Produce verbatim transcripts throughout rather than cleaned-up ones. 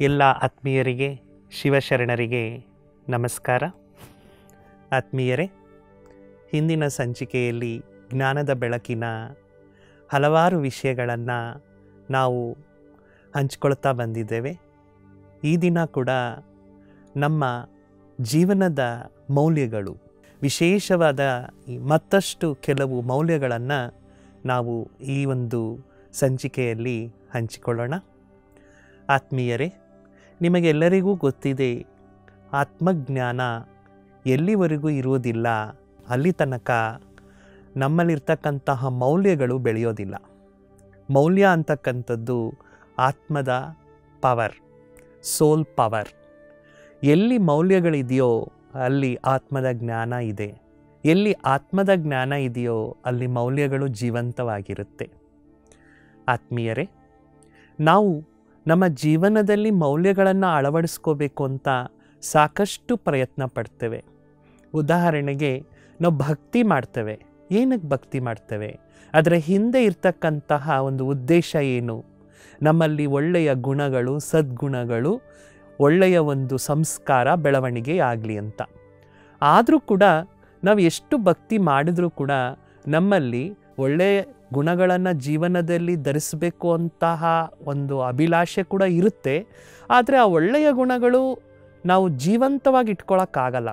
ಎಲ್ಲ ಆತ್ಮೀಯರಿಗೆ ಶಿವಶರಣರಿಗೆ ನಮಸ್ಕಾರ. ಆತ್ಮೀಯರೇ, ಹಿಂದಿನ ಸಂಚಿಕೆಯಲ್ಲಿ ಜ್ಞಾನದ ಬೆಳಕಿನ ಹಲವಾರು ವಿಷಯಗಳನ್ನು ನಾವು ಹಂಚ್ಕೊಳ್ತಾ ಬಂದಿದ್ದೇವೆ. ಈ ದಿನ ಕೂಡ ನಮ್ಮ ಜೀವನದ ಮೌಲ್ಯಗಳು, ವಿಶೇಷವಾದ ಮತ್ತಷ್ಟು ಕೆಲವು ಮೌಲ್ಯಗಳನ್ನು ನಾವು ಈ ಒಂದು ಸಂಚಿಕೆಯಲ್ಲಿ ಹಂಚಿಕೊಳ್ಳೋಣ. ಆತ್ಮೀಯರೇ, ನಿಮಗೆಲ್ಲರಿಗೂ ಗೊತ್ತಿದೆ, ಆತ್ಮಜ್ಞಾನ ಎಲ್ಲಿವರೆಗೂ ಇರುವುದಿಲ್ಲ ಅಲ್ಲಿ ತನಕ ನಮ್ಮಲ್ಲಿರ್ತಕ್ಕಂತಹ ಮೌಲ್ಯಗಳು ಬೆಳೆಯೋದಿಲ್ಲ. ಮೌಲ್ಯ ಅಂತಕ್ಕಂಥದ್ದು ಆತ್ಮದ ಪವರ್, ಸೋಲ್ ಪವರ್. ಎಲ್ಲಿ ಮೌಲ್ಯಗಳಿದೆಯೋ ಅಲ್ಲಿ ಆತ್ಮದ ಜ್ಞಾನ ಇದೆ. ಎಲ್ಲಿ ಆತ್ಮದ ಜ್ಞಾನ ಇದೆಯೋ ಅಲ್ಲಿ ಮೌಲ್ಯಗಳು ಜೀವಂತವಾಗಿರುತ್ತೆ. ಆತ್ಮೀಯರೇ, ನಾವು ನಮ್ಮ ಜೀವನದಲ್ಲಿ ಮೌಲ್ಯಗಳನ್ನು ಅಳವಡಿಸ್ಕೋಬೇಕು ಅಂತ ಸಾಕಷ್ಟು ಪ್ರಯತ್ನ ಪಡ್ತೇವೆ. ಉದಾಹರಣೆಗೆ, ನಾವು ಭಕ್ತಿ ಮಾಡ್ತೇವೆ. ಏನಕ್ಕೆ ಭಕ್ತಿ ಮಾಡ್ತೇವೆ? ಅದರ ಹಿಂದೆ ಇರ್ತಕ್ಕಂತಹ ಒಂದು ಉದ್ದೇಶ ಏನು? ನಮ್ಮಲ್ಲಿ ಒಳ್ಳೆಯ ಗುಣಗಳು, ಸದ್ಗುಣಗಳು, ಒಳ್ಳೆಯ ಒಂದು ಸಂಸ್ಕಾರ ಬೆಳವಣಿಗೆ ಆಗಲಿ ಅಂತ. ಆದರೂ ಕೂಡ ನಾವು ಎಷ್ಟು ಭಕ್ತಿ ಮಾಡಿದ್ರೂ ಕೂಡ ನಮ್ಮಲ್ಲಿ ಒಳ್ಳೆಯ ಗುಣಗಳನ್ನು ಜೀವನದಲ್ಲಿ ಧರಿಸಬೇಕು ಅಂತಹ ಒಂದು ಅಭಿಲಾಷೆ ಕೂಡ ಇರುತ್ತೆ. ಆದರೆ ಆ ಒಳ್ಳೆಯ ಗುಣಗಳು ನಾವು ಜೀವಂತವಾಗಿ ಇಟ್ಕೊಳ್ಳೋಕ್ಕಾಗಲ್ಲ.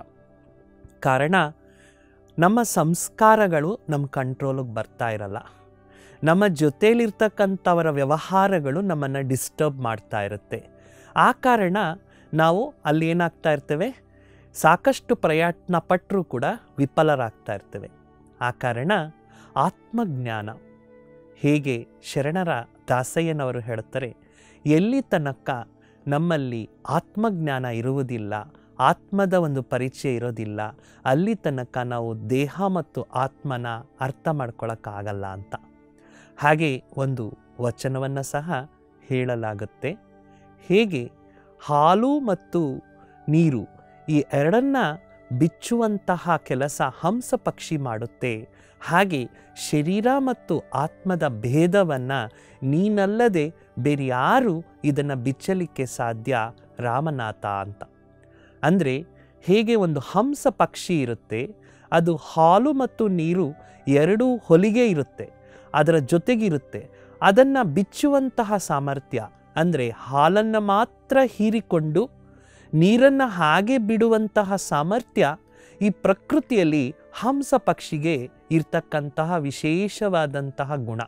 ಕಾರಣ, ನಮ್ಮ ಸಂಸ್ಕಾರಗಳು ನಮ್ಮ ಕಂಟ್ರೋಲಿಗೆ ಬರ್ತಾ ಇರಲ್ಲ. ನಮ್ಮ ಜೊತೆಯಲ್ಲಿರ್ತಕ್ಕಂಥವರ ವ್ಯವಹಾರಗಳು ನಮ್ಮನ್ನು ಡಿಸ್ಟರ್ಬ್ ಮಾಡ್ತಾ ಇರುತ್ತೆ. ಆ ಕಾರಣ ನಾವು ಅಲ್ಲಿ ಏನಾಗ್ತಾ ಇರ್ತೇವೆ, ಸಾಕಷ್ಟು ಪ್ರಯತ್ನ ಪಟ್ಟರೂ ಕೂಡ ವಿಫಲರಾಗ್ತಾ ಇರ್ತೇವೆ. ಆ ಕಾರಣ ಆತ್ಮಜ್ಞಾನ, ಹೇಗೆ ಶರಣರ ದಾಸಯ್ಯನವರು ಹೇಳ್ತಾರೆ, ಎಲ್ಲಿ ತನಕ ನಮ್ಮಲ್ಲಿ ಆತ್ಮಜ್ಞಾನ ಇರುವುದಿಲ್ಲ, ಆತ್ಮದ ಒಂದು ಪರಿಚಯ ಇರೋದಿಲ್ಲ, ಅಲ್ಲಿ ತನಕ ನಾವು ದೇಹ ಮತ್ತು ಆತ್ಮನ ಅರ್ಥ ಮಾಡ್ಕೊಳ್ಳೋಕ್ಕಾಗಲ್ಲ ಅಂತ. ಹಾಗೆ ಒಂದು ವಚನವನ್ನು ಸಹ ಹೇಳಲಾಗುತ್ತೆ, ಹೇಗೆ ಹಾಲು ಮತ್ತು ನೀರು ಈ ಎರಡನ್ನ ಬಿಚ್ಚುವಂತಹ ಕೆಲಸ ಹಂಸ ಪಕ್ಷಿ ಮಾಡುತ್ತೆ, ಹಾಗೆ ಶರೀರ ಮತ್ತು ಆತ್ಮದ ಭೇದವನ್ನು ನೀನಲ್ಲದೆ ಬೇರೆ ಯಾರು ಇದನ್ನು ಬಿಚ್ಚಲಿಕ್ಕೆ ಸಾಧ್ಯ, ರಾಮನಾಥ ಅಂತ. ಅಂದರೆ ಹೇಗೆ ಒಂದು ಹಂಸ ಪಕ್ಷಿ ಇರುತ್ತೆ, ಅದು ಹಾಲು ಮತ್ತು ನೀರು ಎರಡೂ ಹೊಲಿಗೆ ಇರುತ್ತೆ, ಅದರ ಜೊತೆಗಿರುತ್ತೆ. ಅದನ್ನು ಬಿಚ್ಚುವಂತಹ ಸಾಮರ್ಥ್ಯ, ಅಂದರೆ ಹಾಲನ್ನು ಮಾತ್ರ ಹೀರಿಕೊಂಡು ನೀರನ್ನು ಹಾಗೆ ಬಿಡುವಂತಹ ಸಾಮರ್ಥ್ಯ ಈ ಪ್ರಕೃತಿಯಲ್ಲಿ ಹಂಸ ಪಕ್ಷಿಗೆ ಇರ್ತಕ್ಕಂತಹ ವಿಶೇಷವಾದಂತಹ ಗುಣ.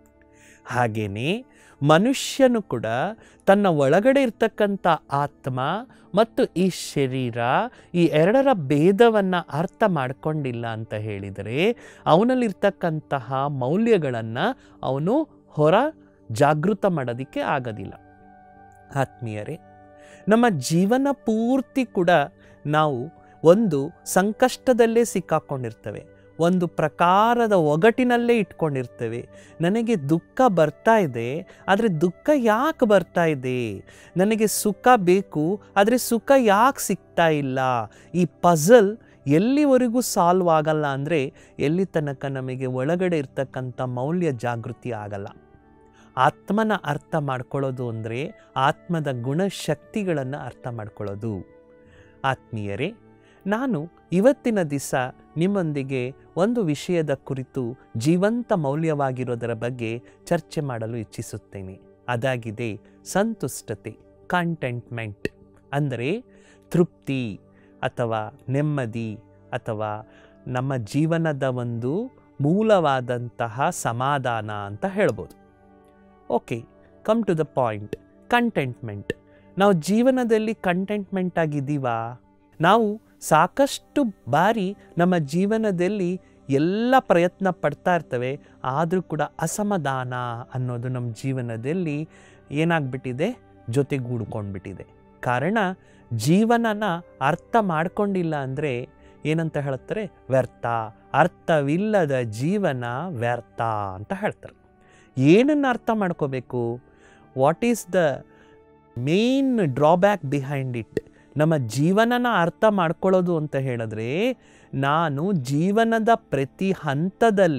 ಹಾಗೆಯೇ ಮನುಷ್ಯನು ಕೂಡ ತನ್ನ ಒಳಗಡೆ ಇರ್ತಕ್ಕಂಥ ಆತ್ಮ ಮತ್ತು ಈ ಶರೀರ ಈ ಎರಡರ ಭೇದವನ್ನು ಅರ್ಥ ಮಾಡಿಕೊಂಡಿಲ್ಲ ಅಂತ ಹೇಳಿದರೆ ಅವನಲ್ಲಿರ್ತಕ್ಕಂತಹ ಮೌಲ್ಯಗಳನ್ನು ಅವನು ಹೊರ ಜಾಗೃತ ಮಾಡೋದಕ್ಕೆ ಆಗೋದಿಲ್ಲ. ಆತ್ಮೀಯರೇ, ನಮ್ಮ ಜೀವನ ಪೂರ್ತಿ ಕೂಡ ನಾವು ಒಂದು ಸಂಕಷ್ಟದಲ್ಲೇ ಸಿಕ್ಕಾಕೊಂಡಿರ್ತೇವೆ, ಒಂದು ಪ್ರಕಾರದ ಒಗಟಿನಲ್ಲೇ ಇಟ್ಕೊಂಡಿರ್ತೇವೆ. ನನಗೆ ದುಃಖ ಬರ್ತಾ ಇದೆ, ಆದರೆ ದುಃಖ ಯಾಕೆ ಬರ್ತಾ ಇದೆ? ನನಗೆ ಸುಖ ಬೇಕು, ಆದರೆ ಸುಖ ಯಾಕೆ ಸಿಗ್ತಾ ಇಲ್ಲ? ಈ ಪಝಲ್ ಎಲ್ಲಿವರೆಗೂ ಸಾಲ್ವ್ ಆಗಲ್ಲ ಅಂದರೆ ಎಲ್ಲಿ ತನಕ ನಮಗೆ ಒಳಗಡೆ ಇರ್ತಕ್ಕಂಥ ಮೌಲ್ಯ ಜಾಗೃತಿ ಆಗಲ್ಲ. ಆತ್ಮನ ಅರ್ಥ ಮಾಡ್ಕೊಳ್ಳೋದು ಅಂದರೆ ಆತ್ಮದ ಗುಣಶಕ್ತಿಗಳನ್ನು ಅರ್ಥ ಮಾಡ್ಕೊಳ್ಳೋದು. ಆತ್ಮೀಯರೇ, ನಾನು ಇವತ್ತಿನ ದಿವಸ ನಿಮ್ಮೊಂದಿಗೆ ಒಂದು ವಿಷಯದ ಕುರಿತು ಜೀವಂತ ಮೌಲ್ಯವಾಗಿರೋದರ ಬಗ್ಗೆ ಚರ್ಚೆ ಮಾಡಲು ಇಚ್ಛಿಸುತ್ತೇನೆ. ಅದಾಗಿದೆ ಸಂತುಷ್ಟತೆ, ಕಂಟೆಂಟ್ಮೆಂಟ್. ಅಂದರೆ ತೃಪ್ತಿ ಅಥವಾ ನೆಮ್ಮದಿ ಅಥವಾ ನಮ್ಮ ಜೀವನದ ಒಂದು ಮೂಲವಾದಂತಹ ಸಮಾಧಾನ ಅಂತ ಹೇಳ್ಬೋದು. Okay, come to the point. Contentment. ನಾವು ಜೀವನದಲ್ಲಿ ಕಂಟೆಂಟ್ಮೆಂಟ್ ಆಗಿದ್ದೀವಾ? ನಾವು ಸಾಕಷ್ಟು ಬಾರಿ ನಮ್ಮ ಜೀವನದಲ್ಲಿ ಎಲ್ಲ ಪ್ರಯತ್ನ ಪಡ್ತಾ ಇರ್ತೇವೆ, ಆದರೂ ಕೂಡ ಅಸಮಾಧಾನ ಅನ್ನೋದು ನಮ್ಮ ಜೀವನದಲ್ಲಿ ಏನಾಗ್ಬಿಟ್ಟಿದೆ, ಜೊತೆಗೂಡ್ಕೊಂಡ್ಬಿಟ್ಟಿದೆ. ಕಾರಣ, ಜೀವನನ ಅರ್ಥ ಮಾಡ್ಕೊಂಡಿಲ್ಲ ಅಂದರೆ ಏನಂತ ಹೇಳ್ತಾರೆ, ವ್ಯರ್ಥ. ಅರ್ಥವಿಲ್ಲದ ಜೀವನ ವ್ಯರ್ಥ ಅಂತ ಹೇಳ್ತಾರೆ. ಏನನ್ನು ಅರ್ಥ ಮಾಡ್ಕೋಬೇಕು? What is the main drawback behind it? ನಮ್ಮ ಜೀವನನ ಅರ್ಥ ಮಾಡ್ಕೊಳ್ಳೋದು ಅಂತ ಹೇಳಿದ್ರೆ, ನಾನು ಜೀವನದ ಪ್ರತಿ ಹಂತದಲ್ಲಿ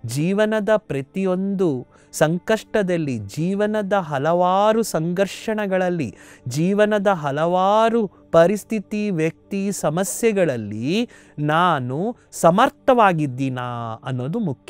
ಜೀವನದ ಪ್ರತಿಯೊಂದು ಸಂಕಷ್ಟದಲ್ಲಿ, ಜೀವನದ ಹಲವಾರು ಸಂಘರ್ಷಣಗಳಲ್ಲಿ, ಜೀವನದ ಹಲವಾರು ಪರಿಸ್ಥಿತಿ, ವ್ಯಕ್ತಿ, ಸಮಸ್ಯೆಗಳಲ್ಲಿ ನಾನು ಸಮರ್ಥವಾಗಿದ್ದೀನಾ ಅನ್ನೋದು ಮುಖ್ಯ.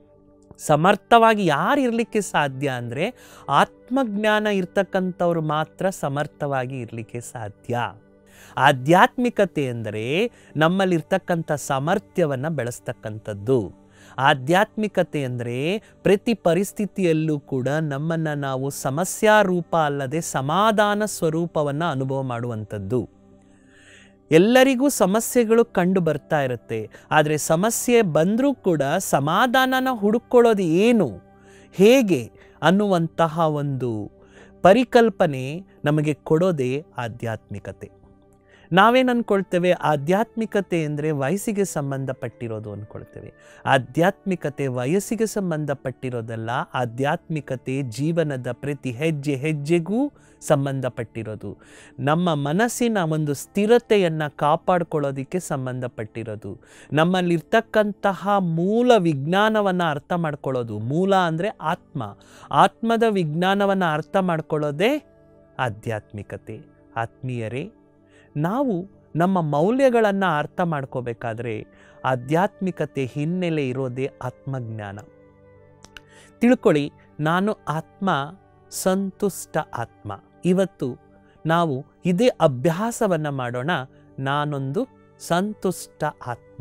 ಸಮರ್ಥವಾಗಿ ಯಾರು ಇರಲಿಕ್ಕೆ ಸಾಧ್ಯ ಅಂದರೆ ಆತ್ಮಜ್ಞಾನ ಇರ್ತಕ್ಕಂಥವ್ರು ಮಾತ್ರ ಸಮರ್ಥವಾಗಿ ಇರಲಿಕ್ಕೆ ಸಾಧ್ಯ. ಆಧ್ಯಾತ್ಮಿಕತೆ ಅಂದರೆ ನಮ್ಮಲ್ಲಿರ್ತಕ್ಕಂಥ ಸಾಮರ್ಥ್ಯವನ್ನು ಬೆಳೆಸ್ತಕ್ಕಂಥದ್ದು. ಆಧ್ಯಾತ್ಮಿಕತೆ ಅಂದರೆ ಪ್ರತಿ ಪರಿಸ್ಥಿತಿಯಲ್ಲೂ ಕೂಡ ನಮ್ಮನ್ನು ನಾವು ಸಮಸ್ಯಾರೂಪ ಅಲ್ಲದೆ ಸಮಾಧಾನ ಸ್ವರೂಪವನ್ನು ಅನುಭವ ಮಾಡುವಂಥದ್ದು. ಎಲ್ಲರಿಗೂ ಸಮಸ್ಯೆಗಳು ಕಂಡು ಬರ್ತಾ ಇರುತ್ತೆ, ಆದರೆ ಸಮಸ್ಯೆ ಬಂದರೂ ಕೂಡ ಸಮಾಧಾನನ ಹುಡುಕೊಳ್ಳೋದು ಏನು, ಹೇಗೆ ಅನ್ನುವಂತಹ ಒಂದು ಪರಿಕಲ್ಪನೆ ನಮಗೆ ಕೊಡೋದೇ ಆಧ್ಯಾತ್ಮಿಕತೆ. ನಾವೇನು ಅಂದ್ಕೊಳ್ತೇವೆ, ಆಧ್ಯಾತ್ಮಿಕತೆ ಅಂದರೆ ವಯಸ್ಸಿಗೆ ಸಂಬಂಧಪಟ್ಟಿರೋದು ಅಂದ್ಕೊಳ್ತೇವೆ. ಆಧ್ಯಾತ್ಮಿಕತೆ ವಯಸ್ಸಿಗೆ ಸಂಬಂಧಪಟ್ಟಿರೋದಲ್ಲ, ಆಧ್ಯಾತ್ಮಿಕತೆ ಜೀವನದ ಪ್ರತಿ ಹೆಜ್ಜೆ ಹೆಜ್ಜೆಗೂ ಸಂಬಂಧಪಟ್ಟಿರೋದು. ನಮ್ಮ ಮನಸ್ಸಿನ ಒಂದು ಸ್ಥಿರತೆಯನ್ನು ಕಾಪಾಡಿಕೊಳ್ಳೋದಕ್ಕೆ ಸಂಬಂಧಪಟ್ಟಿರೋದು. ನಮ್ಮಲ್ಲಿರ್ತಕ್ಕಂತಹ ಮೂಲ ವಿಜ್ಞಾನವನ್ನು ಅರ್ಥ ಮಾಡ್ಕೊಳ್ಳೋದು. ಮೂಲ ಅಂದರೆ ಆತ್ಮ. ಆತ್ಮದ ವಿಜ್ಞಾನವನ್ನು ಅರ್ಥ ಮಾಡ್ಕೊಳ್ಳೋದೇ ಆಧ್ಯಾತ್ಮಿಕತೆ. ಆತ್ಮೀಯರೇ, ನಾವು ನಮ್ಮ ಮೌಲ್ಯಗಳನ್ನು ಅರ್ಥ ಮಾಡ್ಕೋಬೇಕಾದ್ರೆ ಆಧ್ಯಾತ್ಮಿಕತೆ ಹಿನ್ನೆಲೆ ಇರೋದೇ ಆತ್ಮಜ್ಞಾನ. ತಿಳ್ಕೊಳ್ಳಿ, ನಾನು ಆತ್ಮ, ಸಂತುಷ್ಟ ಆತ್ಮ. ಇವತ್ತು ನಾವು ಇದೇ ಅಭ್ಯಾಸವನ್ನು ಮಾಡೋಣ. ನಾನೊಂದು ಸಂತುಷ್ಟ ಆತ್ಮ.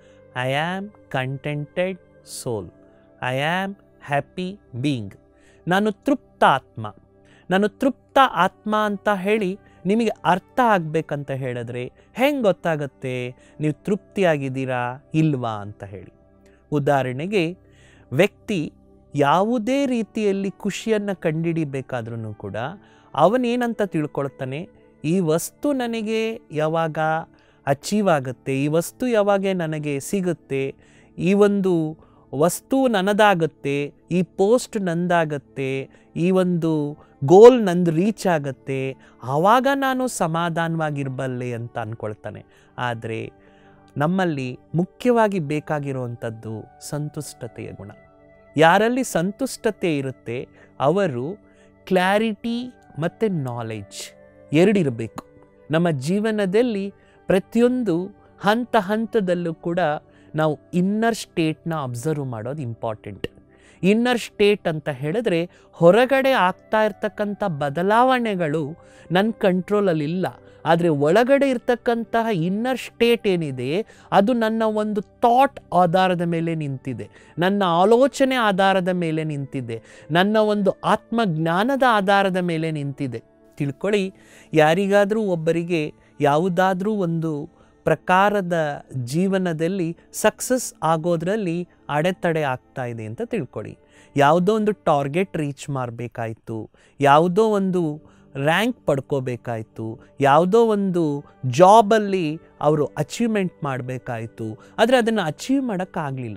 I am contented soul. I am happy being. ನಾನು ತೃಪ್ತ ಆತ್ಮ. ನಾನು ತೃಪ್ತ ಆತ್ಮ ಅಂತ ಹೇಳಿ ನಿಮಗೆ ಅರ್ಥ ಆಗಬೇಕಂತ ಹೇಳಿದ್ರೆ ಹೆಂಗೆ ಗೊತ್ತಾಗುತ್ತೆ ನೀವು ತೃಪ್ತಿಯಾಗಿದ್ದೀರಾ ಇಲ್ವಾ ಅಂತ ಹೇಳಿ? ಉದಾಹರಣೆಗೆ, ವ್ಯಕ್ತಿ ಯಾವುದೇ ರೀತಿಯಲ್ಲಿ ಖುಷಿಯನ್ನು ಕಂಡುಹಿಡಿಬೇಕಾದ್ರೂ ಕೂಡ ಅವನೇನಂತ ತಿಳ್ಕೊಳ್ತಾನೆ, ಈ ವಸ್ತು ನನಗೆ ಯಾವಾಗ ಅಚೀವ್ ಆಗುತ್ತೆ, ಈ ವಸ್ತು ಯಾವಾಗ ನನಗೆ ಸಿಗುತ್ತೆ, ಈ ಒಂದು ವಸ್ತು ನನ್ನದಾಗುತ್ತೆ, ಈ ಪೋಸ್ಟ್ ನಂದಾಗತ್ತೆ, ಈ ಒಂದು ಗೋಲ್ ನಂದು ರೀಚ್ ಆಗುತ್ತೆ, ಆವಾಗ ನಾನು ಸಮಾಧಾನವಾಗಿರಬಲ್ಲೆ ಅಂತ ಅಂದ್ಕೊಳ್ತಾನೆ. ಆದರೆ ನಮ್ಮಲ್ಲಿ ಮುಖ್ಯವಾಗಿ ಬೇಕಾಗಿರುವಂಥದ್ದು ಸಂತುಷ್ಟತೆಯ ಗುಣ. ಯಾರಲ್ಲಿ ಸಂತುಷ್ಟತೆ ಇರುತ್ತೆ ಅವರು ಕ್ಲಾರಿಟಿ ಮತ್ತು ನಾಲೆಡ್ಜ್ ಎರಡಿರಬೇಕು. ನಮ್ಮ ಜೀವನದಲ್ಲಿ ಪ್ರತಿಯೊಂದು ಹಂತ ಹಂತದಲ್ಲೂ ಕೂಡ ನಾವು ಇನ್ನರ್ ಸ್ಟೇಟ್ನ ಅಬ್ಸರ್ವ್ ಮಾಡೋದು ಇಂಪಾರ್ಟೆಂಟ್. ಇನ್ನರ್ ಸ್ಟೇಟ್ ಅಂತ ಹೇಳಿದ್ರೆ ಹೊರಗಡೆ ಆಗ್ತಾ ಇರ್ತಕ್ಕಂಥ ಬದಲಾವಣೆಗಳು ನನ್ನ ಕಂಟ್ರೋಲಲ್ಲಿಲ್ಲ, ಆದರೆ ಒಳಗಡೆ ಇರ್ತಕ್ಕಂತಹ ಇನ್ನರ್ ಸ್ಟೇಟ್ ಏನಿದೆ ಅದು ನನ್ನ ಒಂದು ಥಾಟ್ ಆಧಾರದ ಮೇಲೆ ನಿಂತಿದೆ, ನನ್ನ ಆಲೋಚನೆ ಆಧಾರದ ಮೇಲೆ ನಿಂತಿದೆ, ನನ್ನ ಒಂದು ಆತ್ಮಜ್ಞಾನದ ಆಧಾರದ ಮೇಲೆ ನಿಂತಿದೆ. ತಿಳ್ಕೊಳ್ಳಿ, ಯಾರಿಗಾದರೂ ಒಬ್ಬರಿಗೆ ಯಾವುದಾದ್ರೂ ಒಂದು ಪ್ರಕಾರದ ಜೀವನದಲ್ಲಿ ಸಕ್ಸಸ್ ಆಗೋದ್ರಲ್ಲಿ ಅಡೆತಡೆ ಆಗ್ತಾ ಇದೆ ಅಂತ ತಿಳ್ಕೊಳ್ಳಿ. ಯಾವುದೋ ಒಂದು ಟಾರ್ಗೆಟ್ ರೀಚ್ ಮಾಡಬೇಕಾಯ್ತು, ಯಾವುದೋ ಒಂದು ರ್ಯಾಂಕ್ ಪಡ್ಕೋಬೇಕಾಯ್ತು, ಯಾವುದೋ ಒಂದು ಜಾಬಲ್ಲಿ ಅವರು ಅಚೀವ್ಮೆಂಟ್ ಮಾಡಬೇಕಾಯ್ತು, ಆದರೆ ಅದನ್ನು ಅಚೀವ್ ಮಾಡೋಕ್ಕಾಗಲಿಲ್ಲ.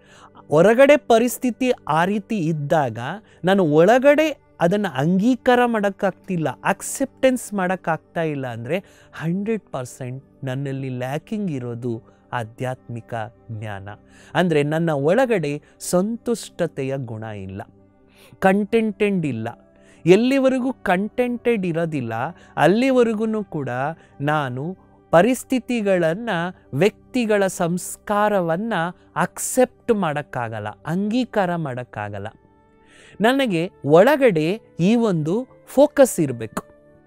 ಹೊರಗಡೆ ಪರಿಸ್ಥಿತಿ ಆ ರೀತಿ ಇದ್ದಾಗ ನಾನು ಒಳಗಡೆ ಅದನ್ನು ಅಂಗೀಕಾರ ಮಾಡೋಕ್ಕಾಗ್ತಿಲ್ಲ, ಅಕ್ಸೆಪ್ಟೆನ್ಸ್ ಮಾಡೋಕ್ಕಾಗ್ತಾ ಇಲ್ಲ ಅಂದರೆ ಹಂಡ್ರೆಡ್ ಪರ್ಸೆಂಟ್ ನನ್ನಲ್ಲಿ ಲ್ಯಾಕಿಂಗ್ ಇರೋದು ಆಧ್ಯಾತ್ಮಿಕ ಜ್ಞಾನ. ಅಂದರೆ ನನ್ನ ಒಳಗಡೆ ಸಂತುಷ್ಟತೆಯ ಗುಣ ಇಲ್ಲ, ಕಂಟೆಂಟೆಡ್ ಇಲ್ಲ. ಎಲ್ಲಿವರೆಗೂ ಕಂಟೆಂಟೆಡ್ ಇರೋದಿಲ್ಲ ಅಲ್ಲಿವರೆಗೂ ಕೂಡ ನಾನು ಪರಿಸ್ಥಿತಿಗಳನ್ನು, ವ್ಯಕ್ತಿಗಳ ಸಂಸ್ಕಾರವನ್ನು ಅಕ್ಸೆಪ್ಟ್ ಮಾಡೋಕ್ಕಾಗಲ್ಲ, ಅಂಗೀಕಾರ ಮಾಡೋಕ್ಕಾಗಲ್ಲ. ನನಗೆ ಒಳಗಡೆ ಈ ಒಂದು ಫೋಕಸ್ ಇರಬೇಕು,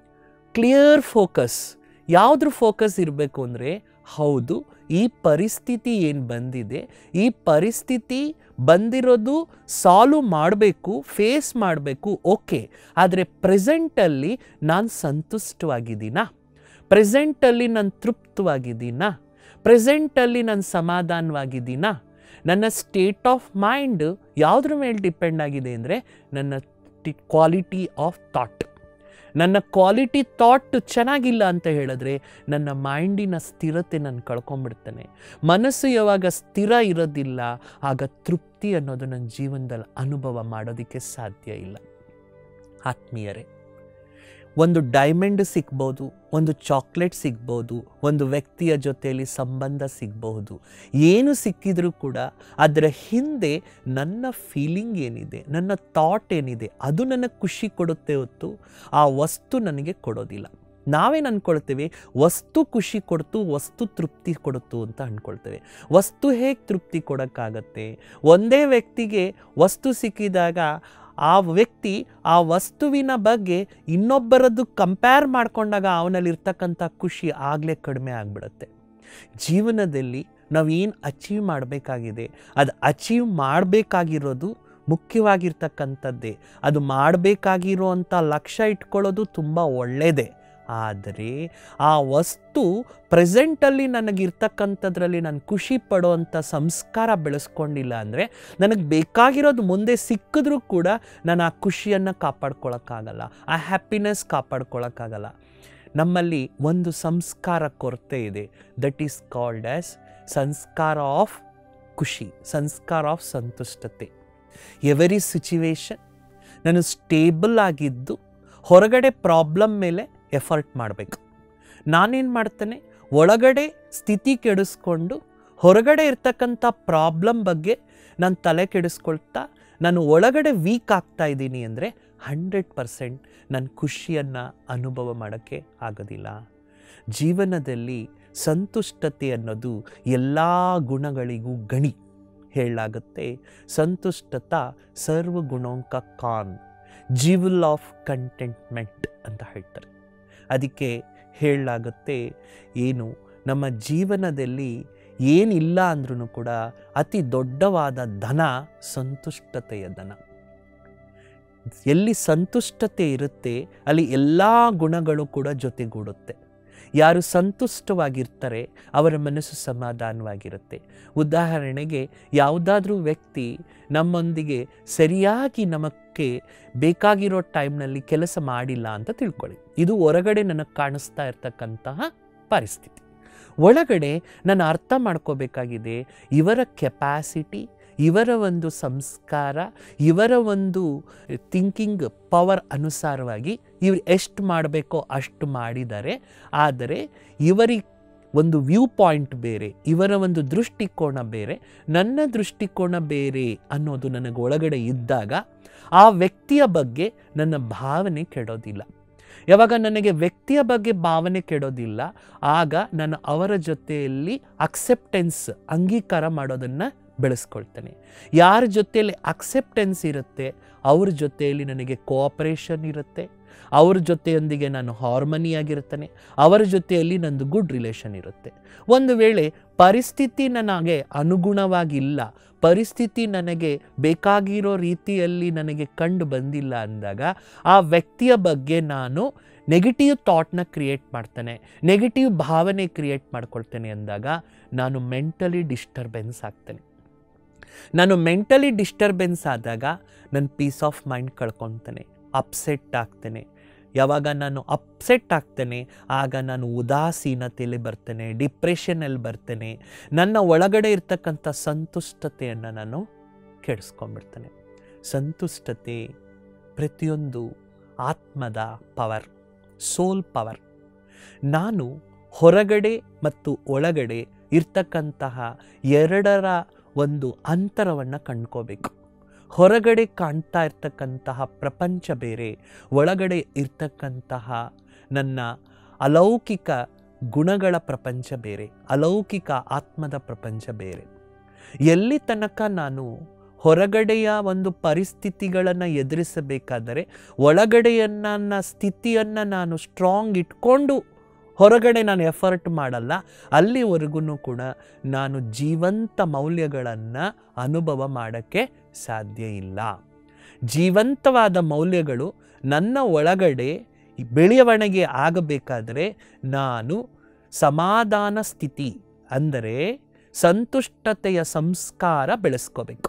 ಕ್ಲಿಯರ್ ಫೋಕಸ್. ಯಾವುದ್ರ ಫೋಕಸ್ ಇರಬೇಕು ಅಂದರೆ, ಹೌದು ಈ ಪರಿಸ್ಥಿತಿ ಏನು ಬಂದಿದೆ, ಈ ಪರಿಸ್ಥಿತಿ ಬಂದಿರೋದು ಸಾಲ್ವ್ ಮಾಡಬೇಕು, ಫೇಸ್ ಮಾಡಬೇಕು, ಓಕೆ. ಆದರೆ ಪ್ರೆಸೆಂಟಲ್ಲಿ ನಾನು ಸಂತುಷ್ಟವಾಗಿದ್ದೀನಾ, ಪ್ರೆಸೆಂಟಲ್ಲಿ ನಾನು ತೃಪ್ತವಾಗಿದ್ದೀನಾ, ಪ್ರೆಸೆಂಟಲ್ಲಿ ನಾನು ಸಮಾಧಾನವಾಗಿದ್ದೀನಾ? ನನ್ನ ಸ್ಟೇಟ್ ಆಫ್ ಮೈಂಡ್ ಯಾವುದ್ರ ಮೇಲೆ ಡಿಪೆಂಡ್ ಆಗಿದೆ ಅಂದರೆ ನನ್ನ ಟಿ ಕ್ವಾಲಿಟಿ ಆಫ್ ಥಾಟ್. ನನ್ನ ಕ್ವಾಲಿಟಿ ಥಾಟ್ ಚೆನ್ನಾಗಿಲ್ಲ ಅಂತ ಹೇಳಿದ್ರೆ ನನ್ನ ಮೈಂಡಿನ ಸ್ಥಿರತೆ ನಾನು ಕಳ್ಕೊಂಡ್ಬಿಡ್ತೇನೆ. ಮನಸ್ಸು ಯಾವಾಗ ಸ್ಥಿರ ಇರೋದಿಲ್ಲ ಆಗ ತೃಪ್ತಿ ಅನ್ನೋದು ನನ್ನ ಜೀವನದಲ್ಲಿ ಅನುಭವ ಮಾಡೋದಕ್ಕೆ ಸಾಧ್ಯ ಇಲ್ಲ. ಆತ್ಮೀಯರೇ, ಒಂದು ಡೈಮಂಡ್ ಸಿಗ್ಬೋದು, ಒಂದು ಚಾಕ್ಲೇಟ್ ಸಿಗ್ಬೋದು, ಒಂದು ವ್ಯಕ್ತಿಯ ಜೊತೆಯಲ್ಲಿ ಸಂಬಂಧ ಸಿಗಬಹುದು. ಏನು ಸಿಕ್ಕಿದ್ರೂ ಕೂಡ ಅದರ ಹಿಂದೆ ನನ್ನ ಫೀಲಿಂಗ್ ಏನಿದೆ, ನನ್ನ ಥಾಟ್ ಏನಿದೆ, ಅದು ನನಗೆ ಖುಷಿ ಕೊಡುತ್ತೆ ಹೊತ್ತು ಆ ವಸ್ತು ನನಗೆ ಕೊಡೋದಿಲ್ಲ. ನಾವೇನು ಅಂದ್ಕೊಳ್ತೇವೆ, ವಸ್ತು ಖುಷಿ ಕೊಡ್ತು, ವಸ್ತು ತೃಪ್ತಿ ಕೊಡ್ತು ಅಂತ ಅಂದ್ಕೊಳ್ತೇವೆ. ವಸ್ತು ಹೇಗೆ ತೃಪ್ತಿ ಕೊಡೋಕ್ಕಾಗತ್ತೆ? ಒಂದೇ ವ್ಯಕ್ತಿಗೆ ವಸ್ತು ಸಿಕ್ಕಿದಾಗ ಆ ವ್ಯಕ್ತಿ ಆ ವಸ್ತುವಿನ ಬಗ್ಗೆ ಇನ್ನೊಬ್ಬರದ್ದು ಕಂಪೇರ್ ಮಾಡಿಕೊಂಡಾಗ ಅವನಲ್ಲಿರ್ತಕ್ಕಂಥ ಖುಷಿ ಆಗಲೇ ಕಡಿಮೆ ಆಗಿಬಿಡುತ್ತೆ. ಜೀವನದಲ್ಲಿ ನಾವೇನು ಅಚೀವ್ ಮಾಡಬೇಕಾಗಿದೆ, ಅದು ಅಚೀವ್ ಮಾಡಬೇಕಾಗಿರೋದು ಮುಖ್ಯವಾಗಿರ್ತಕ್ಕಂಥದ್ದೇ. ಅದು ಮಾಡಬೇಕಾಗಿರೋವಂಥ ಲಕ್ಷ್ಯ ಇಟ್ಕೊಳ್ಳೋದು ತುಂಬ ಒಳ್ಳೆಯದೇ. ಆದರೆ ಆ ವಸ್ತು ಪ್ರೆಸೆಂಟಲ್ಲಿ ನನಗಿರ್ತಕ್ಕಂಥದ್ರಲ್ಲಿ ನಾನು ಖುಷಿ ಪಡೋವಂಥ ಸಂಸ್ಕಾರ ಬೆಳೆಸ್ಕೊಂಡಿಲ್ಲ ಅಂದರೆ ನನಗೆ ಬೇಕಾಗಿರೋದು ಮುಂದೆ ಸಿಕ್ಕಿದ್ರೂ ಕೂಡ ನಾನು ಆ ಖುಷಿಯನ್ನು ಕಾಪಾಡ್ಕೊಳ್ಳೋಕ್ಕಾಗಲ್ಲ, ಆ ಹ್ಯಾಪಿನೆಸ್ ಕಾಪಾಡ್ಕೊಳ್ಳೋಕ್ಕಾಗಲ್ಲ. ನಮ್ಮಲ್ಲಿ ಒಂದು ಸಂಸ್ಕಾರ ಕೊರತೆ ಇದೆ. ದಟ್ ಈಸ್ ಕಾಲ್ಡ್ ಆ್ಯಸ್ ಸಂಸ್ಕಾರ ಆಫ್ ಖುಷಿ, ಸಂಸ್ಕಾರ ಆಫ್ ಸಂತುಷ್ಟತೆ. ಎವರಿ ಸಿಚುವೇಶನ್ ನಾನು ಸ್ಟೇಬಲ್ ಆಗಿದ್ದು ಹೊರಗಡೆ ಪ್ರಾಬ್ಲಮ್ ಮೇಲೆ ಎಫರ್ಟ್ ಮಾಡಬೇಕು. ನಾನೇನು ಮಾಡ್ತೇನೆ, ಒಳಗಡೆ ಸ್ಥಿತಿ ಕೆಡಿಸ್ಕೊಂಡು ಹೊರಗಡೆ ಇರ್ತಕ್ಕಂಥ ಪ್ರಾಬ್ಲಮ್ ಬಗ್ಗೆ ನಾನು ತಲೆ ಕೆಡಿಸ್ಕೊಳ್ತಾ ನಾನು ಒಳಗಡೆ ವೀಕ್ ಆಗ್ತಾ ಇದ್ದೀನಿ ಅಂದರೆ ಹಂಡ್ರೆಡ್ ಪರ್ಸೆಂಟ್ ನನ್ನ ಖುಷಿಯನ್ನು ಅನುಭವ ಮಾಡೋಕ್ಕೆ ಆಗೋದಿಲ್ಲ. ಜೀವನದಲ್ಲಿ ಸಂತುಷ್ಟತೆ ಅನ್ನೋದು ಎಲ್ಲ ಗುಣಗಳಿಗೂ ಗಣಿ ಹೇಳಲಾಗುತ್ತೆ. ಸಂತುಷ್ಟತಾ ಸರ್ವ ಗುಣೋಂಕ ಕಾನ್, ಜಿವಲ್ ಆಫ್ ಕಂಟೆಂಟ್ಮೆಂಟ್ ಅಂತ ಹೇಳ್ತಾರೆ. ಅದಕ್ಕೆ ಹೇಳಲಾಗುತ್ತೆ, ಏನು ನಮ್ಮ ಜೀವನದಲ್ಲಿ ಏನಿಲ್ಲ ಅಂದ್ರೂ ಕೂಡ ಅತಿ ದೊಡ್ಡವಾದ ಧನ ಸಂತುಷ್ಟತೆಯ ಧನ. ಎಲ್ಲಿ ಸಂತುಷ್ಟತೆ ಇರುತ್ತೆ ಅಲ್ಲಿ ಎಲ್ಲ ಗುಣಗಳು ಕೂಡ ಜೊತೆಗೂಡುತ್ತೆ. ಯಾರು ಸಂತುಷ್ಟವಾಗಿರ್ತಾರೆ ಅವರ ಮನಸ್ಸು ಸಮಾಧಾನವಾಗಿರುತ್ತೆ. ಉದಾಹರಣೆಗೆ ಯಾವುದಾದ್ರೂ ವ್ಯಕ್ತಿ ನಮ್ಮೊಂದಿಗೆ ಸರಿಯಾಗಿ ನಮಗೆ ಬೇಕಾಗಿರೋ ಟೈಮ್ನಲ್ಲಿ ಕೆಲಸ ಮಾಡಿಲ್ಲ ಅಂತ ತಿಳ್ಕೊಳ್ಳಿ. ಇದು ಹೊರಗಡೆ ನನಗೆ ಕಾಣಿಸ್ತಾ ಇರ್ತಕ್ಕಂತಹ ಪರಿಸ್ಥಿತಿ. ಒಳಗಡೆ ನಾನು ಅರ್ಥ ಮಾಡ್ಕೋಬೇಕಾಗಿದೆ, ಇವರ ಕೆಪ್ಯಾಸಿಟಿ, ಇವರ ಒಂದು ಸಂಸ್ಕಾರ, ಇವರ ಒಂದು ಥಿಂಕಿಂಗ್ ಪವರ್ ಅನುಸಾರವಾಗಿ ಇವರು ಎಷ್ಟು ಮಾಡಬೇಕೋ ಅಷ್ಟು ಮಾಡಿದ್ದಾರೆ. ಆದರೆ ಇವರಿಗೆ ಒಂದು ವ್ಯೂ ಪಾಯಿಂಟ್ ಬೇರೆ, ಇವರ ಒಂದು ದೃಷ್ಟಿಕೋನ ಬೇರೆ, ನನ್ನ ದೃಷ್ಟಿಕೋನ ಬೇರೆ ಅನ್ನೋದು ನನಗೆ ಒಳಗಡೆ ಇದ್ದಾಗ ಆ ವ್ಯಕ್ತಿಯ ಬಗ್ಗೆ ನನ್ನ ಭಾವನೆ ಕೆಡೋದಿಲ್ಲ. ಯಾವಾಗ ನನಗೆ ವ್ಯಕ್ತಿಯ ಬಗ್ಗೆ ಭಾವನೆ ಕೆಡೋದಿಲ್ಲ, ಆಗ ನಾನು ಅವರ ಜೊತೆಯಲ್ಲಿ ಅಕ್ಸೆಪ್ಟೆನ್ಸ್, ಅಂಗೀಕಾರ ಮಾಡೋದನ್ನು ಬೆಳೆಸ್ಕೊಳ್ತೇನೆ. ಯಾರ ಜೊತೆಯಲ್ಲಿ ಅಕ್ಸೆಪ್ಟೆನ್ಸ್ ಇರುತ್ತೆ ಅವ್ರ ಜೊತೆಯಲ್ಲಿ ನನಗೆ ಕೋಆಪರೇಷನ್ ಇರುತ್ತೆ, ಅವ್ರ ಜೊತೆಯೊಂದಿಗೆ ನಾನು ಹಾರ್ಮನಿಯಾಗಿರ್ತೇನೆ, ಅವರ ಜೊತೆಯಲ್ಲಿ ನಂದು ಗುಡ್ ರಿಲೇಷನ್ ಇರುತ್ತೆ. ಒಂದು ವೇಳೆ ಪರಿಸ್ಥಿತಿ ನನಗೆ ಅನುಗುಣವಾಗಿಲ್ಲ, ಪರಿಸ್ಥಿತಿ ನನಗೆ ಬೇಕಾಗಿರೋ ರೀತಿಯಲ್ಲಿ ನನಗೆ ಕಂಡು ಬಂದಿಲ್ಲ ಅಂದಾಗ ಆ ವ್ಯಕ್ತಿಯ ಬಗ್ಗೆ ನಾನು ನೆಗೆಟಿವ್ ಥಾಟ್ನ ಕ್ರಿಯೇಟ್ ಮಾಡ್ತೇನೆ, ನೆಗೆಟಿವ್ ಭಾವನೆ ಕ್ರಿಯೇಟ್ ಮಾಡ್ಕೊಳ್ತೇನೆ ಅಂದಾಗ ನಾನು ಮೆಂಟಲಿ ಡಿಸ್ಟರ್ಬೆನ್ಸ್ ಆಗ್ತೇನೆ. ನಾನು ಮೆಂಟಲಿ ಡಿಸ್ಟರ್ಬೆನ್ಸ್ ಆದಾಗ ನನ್ನ ಪೀಸ್ ಆಫ್ ಮೈಂಡ್ ಕಳ್ಕೊತೇನೆ, ಅಪ್ಸೆಟ್ ಆಗ್ತೇನೆ. ಯಾವಾಗ ನಾನು ಅಪ್ಸೆಟ್ ಆಗ್ತೇನೆ ಆಗ ನಾನು ಉದಾಸೀನತೆಯಲ್ಲಿ ಬರ್ತೇನೆ, ಡಿಪ್ರೆಷನಲ್ಲಿ ಬರ್ತೇನೆ. ನನ್ನ ಒಳಗಡೆ ಇರ್ತಕ್ಕಂಥ ಸಂತುಷ್ಟತೆಯನ್ನು ನಾನು ಕೆಡಿಸ್ಕೊಂಡ್ಬಿಡ್ತೇನೆ. ಸಂತುಷ್ಟತೆ ಪ್ರತಿಯೊಂದು ಆತ್ಮದ ಪವರ್, ಸೋಲ್ ಪವರ್. ನಾನು ಹೊರಗಡೆ ಮತ್ತು ಒಳಗಡೆ ಇರ್ತಕ್ಕಂತಹ ಎರಡರ ಒಂದು ಅಂತರವನ್ನು ಕಂಡ್ಕೋಬೇಕು. ಹೊರಗಡೆ ಕಾಣ್ತಾ ಇರ್ತಕ್ಕಂತಹ ಪ್ರಪಂಚ ಬೇರೆ, ಒಳಗಡೆ ಇರ್ತಕ್ಕಂತಹ ನನ್ನ ಅಲೌಕಿಕ ಗುಣಗಳ ಪ್ರಪಂಚ ಬೇರೆ, ಅಲೌಕಿಕ ಆತ್ಮದ ಪ್ರಪಂಚ ಬೇರೆ. ಎಲ್ಲಿ ತನಕ ನಾನು ಹೊರಗಡೆಯ ಒಂದು ಪರಿಸ್ಥಿತಿಗಳನ್ನು ಎದುರಿಸಬೇಕಾದರೆ ಒಳಗಡೆಯ ನನ್ನ ಸ್ಥಿತಿಯನ್ನು ನಾನು ಸ್ಟ್ರಾಂಗ್ ಇಟ್ಕೊಂಡು ಹೊರಗಡೆ ನಾನು ಎಫರ್ಟ್ ಮಾಡಲ್ಲ, ಅಲ್ಲಿವರೆಗೂ ಕೂಡ ನಾನು ಜೀವಂತ ಮೌಲ್ಯಗಳನ್ನು ಅನುಭವ ಮಾಡೋಕ್ಕೆ ಸಾಧ್ಯ ಇಲ್ಲ. ಜೀವಂತವಾದ ಮೌಲ್ಯಗಳು ನನ್ನ ಒಳಗಡೆ ಬೆಳವಣಿಗೆ ಆಗಬೇಕಾದರೆ ನಾನು ಸಮಾಧಾನ ಸ್ಥಿತಿ ಅಂದರೆ ಸಂತುಷ್ಟತೆಯ ಸಂಸ್ಕಾರ ಬೆಳೆಸ್ಕೋಬೇಕು.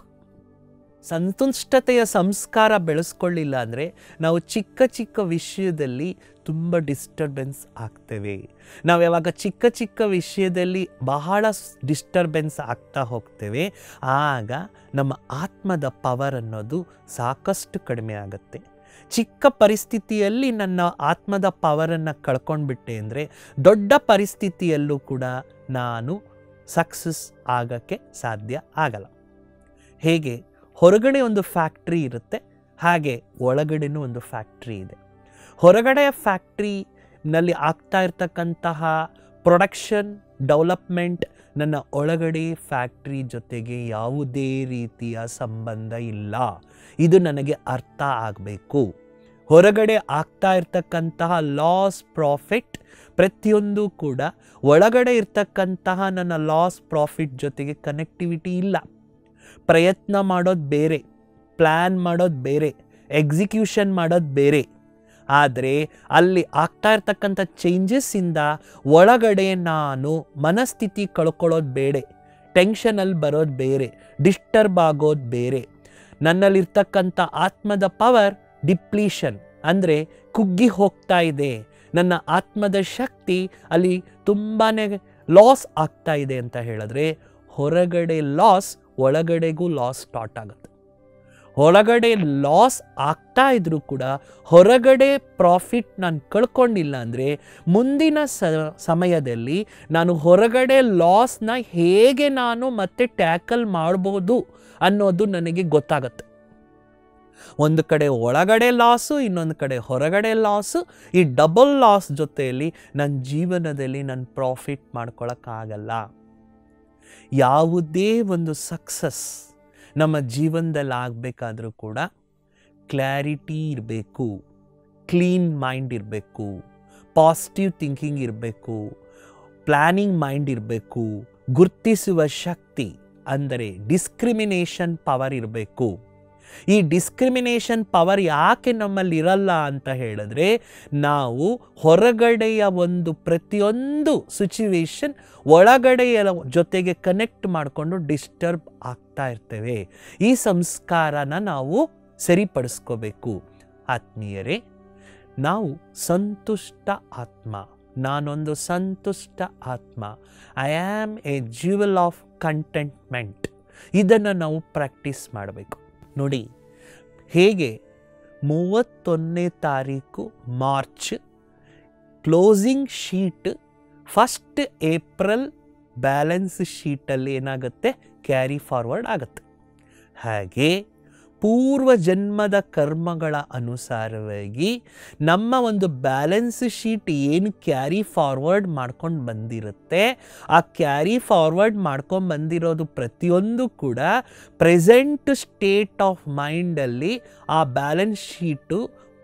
ಸಂತುಷ್ಟತೆಯ ಸಂಸ್ಕಾರ ಬೆಳೆಸ್ಕೊಳ್ಳಿಲ್ಲ ಅಂದರೆ ನಾವು ಚಿಕ್ಕ ಚಿಕ್ಕ ವಿಷಯದಲ್ಲಿ ತುಂಬ ಡಿಸ್ಟರ್ಬೆನ್ಸ್ ಆಗ್ತೇವೆ. ನಾವು ಯಾವಾಗ ಚಿಕ್ಕ ಚಿಕ್ಕ ವಿಷಯದಲ್ಲಿ ಬಹಳ ಡಿಸ್ಟರ್ಬೆನ್ಸ್ ಆಗ್ತಾ ಹೋಗ್ತೇವೆ ಆಗ ನಮ್ಮ ಆತ್ಮದ ಪವರ್ ಅನ್ನೋದು ಸಾಕಷ್ಟು ಕಡಿಮೆ ಆಗುತ್ತೆ. ಚಿಕ್ಕ ಪರಿಸ್ಥಿತಿಯಲ್ಲಿ ನನ್ನ ಆತ್ಮದ ಪವರನ್ನು ಕಳ್ಕೊಂಡ್ಬಿಟ್ಟೆ ಅಂದರೆ ದೊಡ್ಡ ಪರಿಸ್ಥಿತಿಯಲ್ಲೂ ಕೂಡ ನಾನು ಸಕ್ಸಸ್ ಆಗೋಕ್ಕೆ ಸಾಧ್ಯ ಆಗಲ್ಲ. ಹೇಗೆ ಹೊರಗಡೆ ಒಂದು ಫ್ಯಾಕ್ಟ್ರಿ ಇರುತ್ತೆ, ಹಾಗೆ ಒಳಗಡೆನೂ ಒಂದು ಫ್ಯಾಕ್ಟ್ರಿ ಇದೆ. ಹೊರಗಡೆಯ ಫ್ಯಾಕ್ಟ್ರಿನಲ್ಲಿ ಆಗ್ತಾ ಇರ್ತಕ್ಕಂತಹ ಪ್ರೊಡಕ್ಷನ್ ಡೆವಲಪ್ಮೆಂಟ್ ನನ್ನ ಒಳಗಡೆ ಫ್ಯಾಕ್ಟ್ರಿ ಜೊತೆಗೆ ಯಾವುದೇ ರೀತಿಯ ಸಂಬಂಧ ಇಲ್ಲ. ಇದು ನನಗೆ ಅರ್ಥ ಆಗಬೇಕು. ಹೊರಗಡೆ ಆಗ್ತಾ ಇರ್ತಕ್ಕಂತಹ ಲಾಸ್ ಪ್ರಾಫಿಟ್ ಪ್ರತಿಯೊಂದು ಕೂಡ ಒಳಗಡೆ ಇರ್ತಕ್ಕಂತಹ ನನ್ನ ಲಾಸ್ ಪ್ರಾಫಿಟ್ ಜೊತೆಗೆ ಕನೆಕ್ಟಿವಿಟಿ ಇಲ್ಲ. ಪ್ರಯತ್ನ ಮಾಡೋದು ಬೇರೆ, ಪ್ಲ್ಯಾನ್ ಮಾಡೋದು ಬೇರೆ, ಎಕ್ಸಿಕ್ಯೂಷನ್ ಮಾಡೋದು ಬೇರೆ. ಆದರೆ ಅಲ್ಲಿ ಆಗ್ತಾ ಇರ್ತಕ್ಕಂಥ ಚೇಂಜಸ್ಸಿಂದ ಒಳಗಡೆ ನಾನು ಮನಸ್ಥಿತಿ ಕಳ್ಕೊಳ್ಳೋದು ಬೇರೆ, ಟೆನ್ಷನಲ್ಲಿ ಬರೋದು ಬೇರೆ, ಡಿಸ್ಟರ್ಬ್ ಆಗೋದು ಬೇರೆ. ನನ್ನಲ್ಲಿರ್ತಕ್ಕಂಥ ಆತ್ಮದ ಪವರ್ ಡಿಪ್ಲೀಷನ್ ಅಂದರೆ ಕುಗ್ಗಿ ಹೋಗ್ತಾ ಇದೆ. ನನ್ನ ಆತ್ಮದ ಶಕ್ತಿ ಅಲ್ಲಿ ತುಂಬಾ ಲಾಸ್ ಆಗ್ತಾ ಇದೆ ಅಂತ ಹೇಳಿದ್ರೆ ಹೊರಗಡೆ ಲಾಸ್, ಒಳಗಡೆಗೂ ಲಾಸ್ ಸ್ಟಾರ್ಟ್ ಆಗುತ್ತೆ. ಹೊರಗಡೆ ಲಾಸ್ ಆಗ್ತಾ ಇದ್ರೂ ಕೂಡ ಹೊರಗಡೆ ಪ್ರಾಫಿಟ್ ನಾನು ಕಳ್ಕೊಂಡಿಲ್ಲ ಅಂದರೆ ಮುಂದಿನ ಸ ಸಮಯದಲ್ಲಿ ನಾನು ಹೊರಗಡೆ ಲಾಸ್ನ ಹೇಗೆ ನಾನು ಮತ್ತೆ ಟ್ಯಾಕಲ್ ಮಾಡ್ಬೋದು ಅನ್ನೋದು ನನಗೆ ಗೊತ್ತಾಗತ್ತೆ. ಒಂದು ಕಡೆ ಒಳಗಡೆ ಲಾಸು, ಇನ್ನೊಂದು ಕಡೆ ಹೊರಗಡೆ ಲಾಸು. ಈ ಡಬಲ್ ಲಾಸ್ ಜೊತೆಯಲ್ಲಿ ನನ್ನ ಜೀವನದಲ್ಲಿ ನಾನು ಪ್ರಾಫಿಟ್ ಮಾಡ್ಕೊಳಕ್ಕಾಗಲ್ಲ. ಯಾವುದೇ ಒಂದು ಸಕ್ಸಸ್ ನಮ್ಮ ಜೀವನದಲ್ಲಿ ಆಗಬೇಕಾದ್ರೂ ಕೂಡ ಕ್ಲಾರಿಟಿ ಇರಬೇಕು, ಕ್ಲೀನ್ ಮೈಂಡ್ ಇರಬೇಕು, ಪಾಸಿಟಿವ್ ಥಿಂಕಿಂಗ್ ಇರಬೇಕು, ಪ್ಲ್ಯಾನಿಂಗ್ ಮೈಂಡ್ ಇರಬೇಕು, ಗುರ್ತಿಸುವ ಶಕ್ತಿ ಅಂದರೆ ಡಿಸ್ಕ್ರಿಮಿನೇಷನ್ ಪವರ್ ಇರಬೇಕು. ಈ ಡಿಸ್ಕ್ರಿಮಿನೇಷನ್ ಪವರ್ ಯಾಕೆ ನಮ್ಮಲ್ಲಿ ಇರಲ್ಲ ಅಂತ ಹೇಳಿದ್ರೆ ನಾವು ಹೊರಗಡೆಯ ಒಂದು ಪ್ರತಿಯೊಂದು ಸಿಚುವೇಶನ್ ಒಳಗಡೆಯ ಜೊತೆಗೆ ಕನೆಕ್ಟ್ ಮಾಡಿಕೊಂಡು ಡಿಸ್ಟರ್ಬ್ ಆಗ್ತಾ ಇರ್ತೇವೆ. ಈ ಸಂಸ್ಕಾರನ ನಾವು ಸರಿಪಡಿಸ್ಕೋಬೇಕು. ಆತ್ಮೀಯರೇ, ನಾವು ಸಂತುಷ್ಟ ಆತ್ಮ, ನಾನೊಂದು ಸಂತುಷ್ಟ ಆತ್ಮ, I am a jewel of contentment. ಇದನ್ನು ನಾವು ಪ್ರಾಕ್ಟೀಸ್ ಮಾಡಬೇಕು. ನೋಡಿ, ಹೇಗೆ ಮೂವತ್ತೊಂದನೇ ತಾರೀಕು March closing sheet first April balance ಶೀಟಲ್ಲಿ ಏನಾಗುತ್ತೆ, ಕ್ಯಾರಿ ಫಾರ್ವರ್ಡ್ ಆಗುತ್ತೆ. ಹಾಗೆ ಪೂರ್ವ ಜನ್ಮದ ಕರ್ಮಗಳ ಅನುಸಾರವಾಗಿ ನಮ್ಮ ಒಂದು ಬ್ಯಾಲೆನ್ಸ್ ಶೀಟ್ ಏನು ಕ್ಯಾರಿ ಫಾರ್ವರ್ಡ್ ಮಾಡ್ಕೊಂಡು ಬಂದಿರುತ್ತೆ, ಆ ಕ್ಯಾರಿ ಫಾರ್ವರ್ಡ್ ಮಾಡ್ಕೊಂಡು ಬಂದಿರೋದು ಪ್ರತಿಯೊಂದು ಕೂಡ ಪ್ರೆಸೆಂಟ್ ಸ್ಟೇಟ್ ಆಫ್ ಮೈಂಡಲ್ಲಿ ಆ ಬ್ಯಾಲೆನ್ಸ್ ಶೀಟು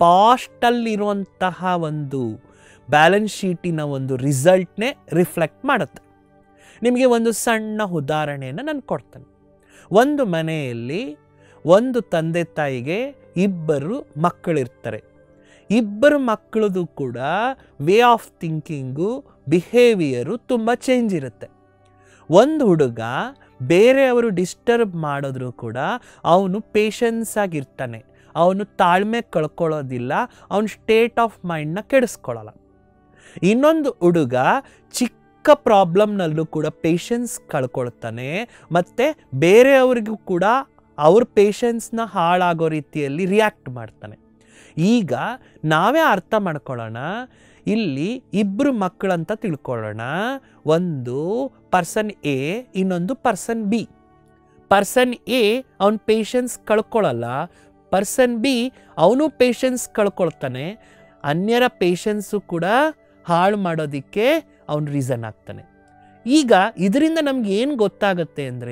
ಪಾಸ್ಟಲ್ಲಿರುವಂತಹ ಒಂದು ಬ್ಯಾಲೆನ್ಸ್ ಶೀಟಿನ ಒಂದು ರಿಸಲ್ಟ್ನೇ ರಿಫ್ಲೆಕ್ಟ್ ಮಾಡುತ್ತೆ. ನಿಮಗೆ ಒಂದು ಸಣ್ಣ ಉದಾಹರಣೆಯನ್ನು ನಾನು ಕೊಡ್ತೇನೆ. ಒಂದು ಮನೆಯಲ್ಲಿ ಒಂದು ತಂದೆ ತಾಯಿಗೆ ಇಬ್ಬರು ಮಕ್ಕಳಿರ್ತಾರೆ. ಇಬ್ಬರು ಮಕ್ಕಳದು ಕೂಡ ವೇ ಆಫ್ ಥಿಂಕಿಂಗು, ಬಿಹೇವಿಯರು ತುಂಬ ಚೇಂಜ್ ಇರುತ್ತೆ. ಒಂದು ಹುಡುಗ ಬೇರೆಯವರು ಡಿಸ್ಟರ್ಬ್ ಮಾಡಿದ್ರು ಕೂಡ ಅವನು ಪೇಷನ್ಸ್ ಆಗಿರ್ತಾನೆ, ಅವನು ತಾಳ್ಮೆ ಕಳ್ಕೊಳ್ಳೋದಿಲ್ಲ, ಅವನು ಸ್ಟೇಟ್ ಆಫ್ ಮೈಂಡ್ನ ಕೆಡಿಸ್ಕೊಳ್ಳಲ್ಲ. ಇನ್ನೊಂದು ಹುಡುಗ ಚಿಕ್ಕ ಪ್ರಾಬ್ಲಮ್ನಲ್ಲೂ ಕೂಡ ಪೇಷನ್ಸ್ ಕಳ್ಕೊಳ್ತಾನೆ, ಮತ್ತು ಬೇರೆಯವ್ರಿಗೂ ಕೂಡ ಅವ್ರ ಪೇಷನ್ಸ್ನ ಹಾಳಾಗೋ ರೀತಿಯಲ್ಲಿ ರಿಯಾಕ್ಟ್ ಮಾಡ್ತಾನೆ. ಈಗ ನಾವೇ ಅರ್ಥ ಮಾಡ್ಕೊಳ್ಳೋಣ, ಇಲ್ಲಿ ಇಬ್ಬರು ಮಕ್ಕಳಂತ ತಿಳ್ಕೊಳ್ಳೋಣ. ಒಂದು ಪರ್ಸನ್ ಎ, ಇನ್ನೊಂದು ಪರ್ಸನ್ ಬಿ. ಪರ್ಸನ್ ಎ ಅವನ ಪೇಷನ್ಸ್ ಕಳ್ಕೊಳ್ಳಲ್ಲ, ಪರ್ಸನ್ ಬಿ ಅವನು ಪೇಷನ್ಸ್ ಕಳ್ಕೊಳ್ತಾನೆ, ಅನ್ಯರ ಪೇಷನ್ಸು ಕೂಡ ಹಾಳು ಮಾಡೋದಕ್ಕೆ ಅವನು ರೀಸನ್ ಆಗ್ತಾನೆ. ಈಗ ಇದರಿಂದ ನಮ್ಗೆ ಏನು ಗೊತ್ತಾಗುತ್ತೆ ಅಂದರೆ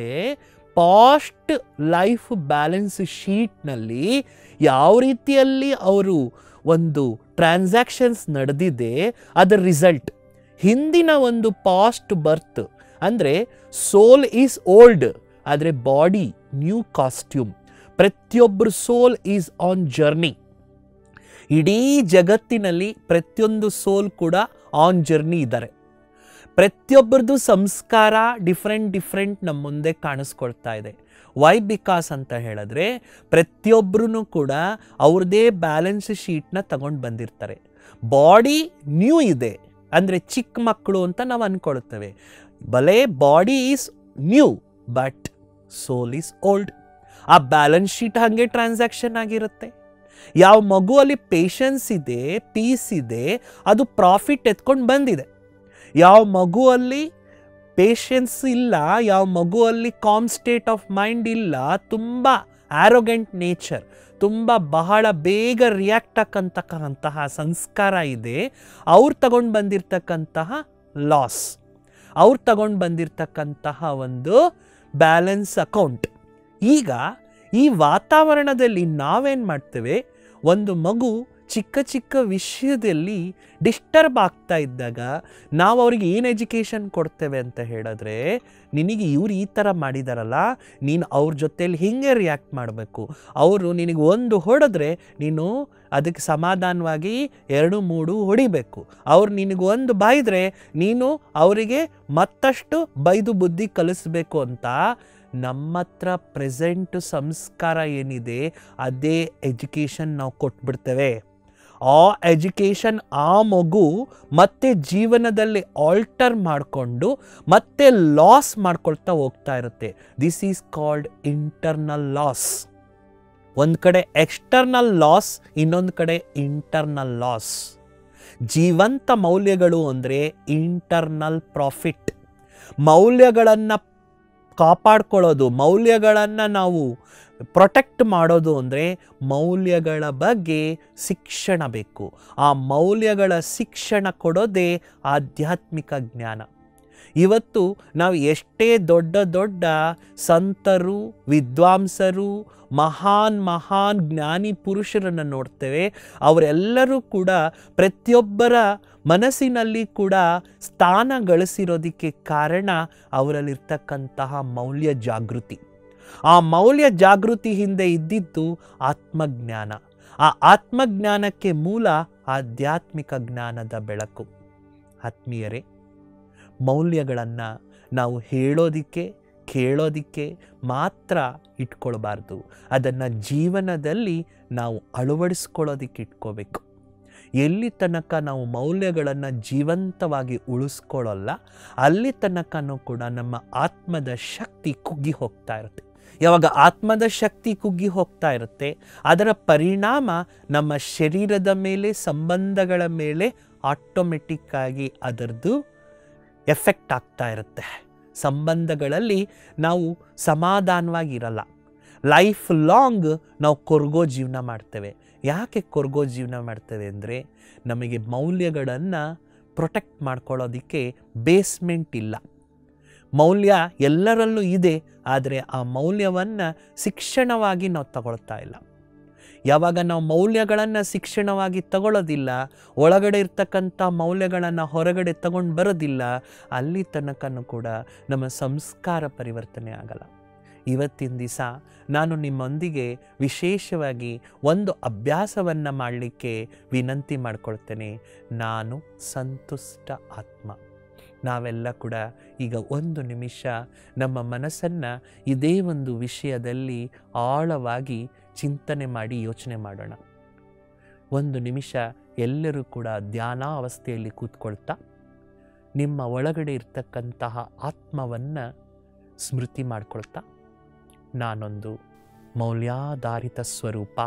ಪಾಸ್ಟ್ ಲೈಫ್ ಬ್ಯಾಲೆನ್ಸ್ ಶೀಟ್ನಲ್ಲಿ ಯಾವ ರೀತಿಯಲ್ಲಿ ಅವರು ಒಂದು ಟ್ರಾನ್ಸಾಕ್ಷನ್ಸ್ ನಡೆದಿದೆ ಅದರ ರಿಸಲ್ಟ್. ಹಿಂದಿನ ಒಂದು ಪಾಸ್ಟ್ ಬರ್ತ್ ಅಂದರೆ ಸೋಲ್ ಈಸ್ ಓಲ್ಡ್, ಆದರೆ ಬಾಡಿ ನ್ಯೂ ಕಾಸ್ಟ್ಯೂಮ್. ಪ್ರತಿಯೊಬ್ಬರು ಸೋಲ್ ಈಸ್ ಆನ್ ಜರ್ನಿ. ಇಡೀ ಜಗತ್ತಿನಲ್ಲಿ ಪ್ರತಿಯೊಂದು ಸೋಲ್ ಕೂಡ ಆನ್ ಜರ್ನಿ ಇದ್ದಾರೆ. ಪ್ರತಿಯೊಬ್ಬರದು ಸಂಸ್ಕಾರ ಡಿಫ್ರೆಂಟ್ ಡಿಫ್ರೆಂಟ್ ನಮ್ಮ ಮುಂದೆ ಕಾಣಿಸ್ಕೊಳ್ತಾ ಇದೆ. ವೈ ಬಿಕಾಸ್ ಅಂತ ಹೇಳಿದ್ರೆ ಪ್ರತಿಯೊಬ್ಬರೂ ಕೂಡ ಅವ್ರದ್ದೇ ಬ್ಯಾಲೆನ್ಸ್ ಶೀಟ್ನ ತಗೊಂಡು ಬಂದಿರ್ತಾರೆ. ಬಾಡಿ ನ್ಯೂ ಇದೆ ಅಂದರೆ ಚಿಕ್ಕ ಮಕ್ಕಳು ಅಂತ ನಾವು ಅಂದ್ಕೊಳ್ತೇವೆ. ಭಲೇ body is new but soul is old. ಆ ಬ್ಯಾಲೆನ್ಸ್ ಶೀಟ್ ಹಾಗೆ ಟ್ರಾನ್ಸಾಕ್ಷನ್ ಆಗಿರುತ್ತೆ. ಯಾವ ಮಗುವಲ್ಲಿ ಪೇಷನ್ಸ್ ಇದೆ, ಪೀಸ್ ಇದೆ, ಅದು ಪ್ರಾಫಿಟ್ ಎತ್ಕೊಂಡು ಬಂದಿದೆ. ಯಾವ ಮಗುವಲ್ಲಿ ಪೇಷನ್ಸ್ ಇಲ್ಲ, ಯಾವ ಮಗುವಲ್ಲಿ ಕಾಮ್ ಸ್ಟೇಟ್ ಆಫ್ ಮೈಂಡ್ ಇಲ್ಲ, ತುಂಬ ಆ್ಯರೋಗೆಂಟ್ ನೇಚರ್, ತುಂಬ ಬಹಳ ಬೇಗ ರಿಯಾಕ್ಟ್ ಆಕ್ಕಂತಕ್ಕಂತಹ ಸಂಸ್ಕಾರ ಇದೆ, ಅವ್ರು ತಗೊಂಡು ಬಂದಿರತಕ್ಕಂತಹ ಲಾಸ್, ಅವ್ರು ತಗೊಂಡು ಬಂದಿರತಕ್ಕಂತಹ ಒಂದು ಬ್ಯಾಲೆನ್ಸ್ ಅಕೌಂಟ್. ಈಗ ಈ ವಾತಾವರಣದಲ್ಲಿ ನಾವೇನು ಮಾಡ್ತೇವೆ, ಒಂದು ಮಗು ಚಿಕ್ಕ ಚಿಕ್ಕ ವಿಷಯದಲ್ಲಿ ಡಿಸ್ಟರ್ಬ್ ಆಗ್ತಾ ಇದ್ದಾಗ ನಾವು ಅವ್ರಿಗೆ ಏನು ಎಜುಕೇಷನ್ ಕೊಡ್ತೇವೆ ಅಂತ ಹೇಳಿದ್ರೆ, ನಿನಗೆ ಇವ್ರು ಈ ಥರ ಮಾಡಿದಾರಲ್ಲ, ನೀನು ಅವ್ರ ಜೊತೇಲಿ ಹೀಗೆ ರಿಯಾಕ್ಟ್ ಮಾಡಬೇಕು. ಅವರು ನಿನಗೆ ಒಂದು ಹೊಡೆದ್ರೆ ನೀನು ಅದಕ್ಕೆ ಸಮಾಧಾನವಾಗಿ ಎರಡು ಮೂರು ಹೊಡಿಬೇಕು. ಅವ್ರು ನಿನಗೆ ಒಂದು ಬೈದರೆ ನೀನು ಅವರಿಗೆ ಮತ್ತಷ್ಟು ಬೈದು ಬುದ್ಧಿ ಕಲಿಸ್ಬೇಕು ಅಂತ ನಮ್ಮ ಹತ್ರ ಪ್ರೆಸೆಂಟ್ ಸಂಸ್ಕಾರ ಏನಿದೆ ಅದೇ ಎಜುಕೇಷನ್ ನಾವು ಕೊಟ್ಬಿಡ್ತೇವೆ. ಆ ಎಜುಕೇಷನ್ ಆ ಮಗು ಮತ್ತೆ ಜೀವನದಲ್ಲಿ ಆಲ್ಟರ್ ಮಾಡಿಕೊಂಡು ಮತ್ತೆ ಲಾಸ್ ಮಾಡ್ಕೊಳ್ತಾ ಹೋಗ್ತಾ ಇರುತ್ತೆ. This is called internal loss. ಒಂದು ಕಡೆ ಎಕ್ಸ್ಟರ್ನಲ್ ಲಾಸ್, ಇನ್ನೊಂದು ಕಡೆ ಇಂಟರ್ನಲ್ ಲಾಸ್. ಜೀವಂತ ಮೌಲ್ಯಗಳು ಅಂದರೆ ಇಂಟರ್ನಲ್ ಪ್ರಾಫಿಟ್. ಮೌಲ್ಯಗಳನ್ನು ಕಾಪಾಡ್ಕೊಳ್ಳೋದು, ಮೌಲ್ಯಗಳನ್ನು ನಾವು ಪ್ರೊಟೆಕ್ಟ್ ಮಾಡೋದು ಅಂದರೆ ಮೌಲ್ಯಗಳ ಬಗ್ಗೆ ಶಿಕ್ಷಣ ಬೇಕು. ಆ ಮೌಲ್ಯಗಳ ಶಿಕ್ಷಣ ಕೊಡೋದೇ ಆಧ್ಯಾತ್ಮಿಕ ಜ್ಞಾನ. ಇವತ್ತು ನಾವು ಎಷ್ಟೇ ದೊಡ್ಡ ದೊಡ್ಡ ಸಂತರು, ವಿದ್ವಾಂಸರು, ಮಹಾನ್ ಮಹಾನ್ ಜ್ಞಾನಿ ಪುರುಷರನ್ನು ನೋಡ್ತೇವೆ, ಅವರೆಲ್ಲರೂ ಕೂಡ ಪ್ರತಿಯೊಬ್ಬರ ಮನಸ್ಸಿನಲ್ಲಿ ಕೂಡ ಸ್ಥಾನ ಗಳಿಸಿರೋದಕ್ಕೆ ಕಾರಣ ಅವರಲ್ಲಿರ್ತಕ್ಕಂತಹ ಮೌಲ್ಯ ಜಾಗೃತಿ. ಆ ಮೌಲ್ಯ ಜಾಗೃತಿ ಹಿಂದೆ ಇದ್ದಿದ್ದು ಆತ್ಮಜ್ಞಾನ. ಆ ಆತ್ಮಜ್ಞಾನಕ್ಕೆ ಮೂಲ ಆಧ್ಯಾತ್ಮಿಕ ಜ್ಞಾನದ ಬೆಳಕು. ಆತ್ಮೀಯರೇ, ಮೌಲ್ಯಗಳನ್ನು ನಾವು ಹೇಳೋದಿಕ್ಕೆ ಕೇಳೋದಿಕ್ಕೆ ಮಾತ್ರ ಇಟ್ಕೊಳ್ಬಾರ್ದು, ಅದನ್ನು ಜೀವನದಲ್ಲಿ ನಾವು ಅಳವಡಿಸ್ಕೊಳ್ಳೋದಿಕ್ಕೆ ಇಟ್ಕೋಬೇಕು. ಎಲ್ಲಿ ತನಕ ನಾವು ಮೌಲ್ಯಗಳನ್ನು ಜೀವಂತವಾಗಿ ಉಳಿಸ್ಕೊಳ್ಳಲ್ಲ, ಅಲ್ಲಿ ತನಕನೂ ಕೂಡ ನಮ್ಮ ಆತ್ಮದ ಶಕ್ತಿ ಕುಗ್ಗಿ ಹೋಗ್ತಾ ಇರುತ್ತೆ. ಯಾವಾಗ ಆತ್ಮದ ಶಕ್ತಿ ಕುಗ್ಗಿ ಹೋಗ್ತಾ ಇರುತ್ತೆ, ಅದರ ಪರಿಣಾಮ ನಮ್ಮ ಶರೀರದ ಮೇಲೆ, ಸಂಬಂಧಗಳ ಮೇಲೆ ಆಟೋಮೆಟಿಕ್ಕಾಗಿ ಅದರದ್ದು ಎಫೆಕ್ಟ್ ಆಗ್ತಾ ಇರುತ್ತೆ. ಸಂಬಂಧಗಳಲ್ಲಿ ನಾವು ಸಮಾಧಾನವಾಗಿರಲ್ಲ. ಲೈಫ್ ಲಾಂಗ್ ನಾವು ಕೊರಗೋ ಜೀವನ ಮಾಡ್ತೇವೆ. ಯಾಕೆ ಕೊರಗೋ ಜೀವನ ಮಾಡ್ತೇವೆ ಅಂದರೆ, ನಮಗೆ ಮೌಲ್ಯಗಳನ್ನು ಪ್ರೊಟೆಕ್ಟ್ ಮಾಡ್ಕೊಳ್ಳೋದಕ್ಕೆ ಬೇಸ್ಮೆಂಟ್ ಇಲ್ಲ. ಮೌಲ್ಯ ಎಲ್ಲರಲ್ಲೂ ಇದೆ, ಆದರೆ ಆ ಮೌಲ್ಯವನ್ನು ಶಿಕ್ಷಣವಾಗಿ ನಾವು ತಗೊಳ್ತಾ ಇಲ್ಲ. ಯಾವಾಗ ನಾವು ಮೌಲ್ಯಗಳನ್ನು ಶಿಕ್ಷಣವಾಗಿ ತಗೊಳ್ಳೋದಿಲ್ಲ, ಒಳಗಡೆ ಇರ್ತಕ್ಕಂಥ ಮೌಲ್ಯಗಳನ್ನು ಹೊರಗಡೆ ತಗೊಂಡು ಬರೋದಿಲ್ಲ, ಅಲ್ಲಿ ತನಕನೂ ಕೂಡ ನಮ್ಮ ಸಂಸ್ಕಾರ ಪರಿವರ್ತನೆ ಆಗಲ್ಲ. ಇವತ್ತಿನ ದಿವಸ ನಾನು ನಿಮ್ಮೊಂದಿಗೆ ವಿಶೇಷವಾಗಿ ಒಂದು ಅಭ್ಯಾಸವನ್ನು ಮಾಡಲಿಕ್ಕೆ ವಿನಂತಿ ಮಾಡಿಕೊಳ್ತೇನೆ. ನಾನು ಸಂತುಷ್ಟ ಆತ್ಮ. ನಾವೆಲ್ಲ ಕೂಡ ಈಗ ಒಂದು ನಿಮಿಷ ನಮ್ಮ ಮನಸ್ಸನ್ನು ಇದೇ ಒಂದು ವಿಷಯದಲ್ಲಿ ಆಳವಾಗಿ ಚಿಂತನೆ ಮಾಡಿ ಯೋಚನೆ ಮಾಡೋಣ. ಒಂದು ನಿಮಿಷ ಎಲ್ಲರೂ ಕೂಡ ಧ್ಯಾನಾವಸ್ಥೆಯಲ್ಲಿ ಕೂತ್ಕೊಳ್ತಾ ನಿಮ್ಮ ಒಳಗಡೆ ಇರ್ತಕ್ಕಂತಹ ಆತ್ಮವನ್ನು ಸ್ಮೃತಿ ಮಾಡ್ಕೊಳ್ತಾ, ನಾನೊಂದು ಮೌಲ್ಯಾಧಾರಿತ ಸ್ವರೂಪ,